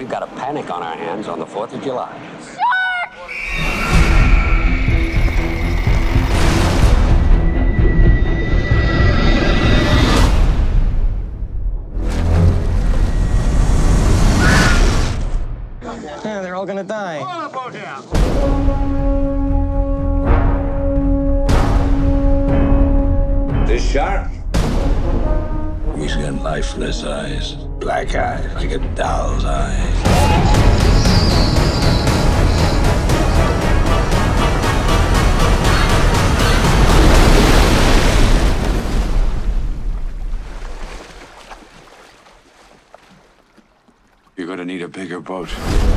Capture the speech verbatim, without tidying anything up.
we've got a panic on our hands on the fourth of July. Yeah, they're all gonna die. Pull the boat down. This shark? He's got lifeless eyes, black eyes, like a doll's eyes. You're gonna need a bigger boat.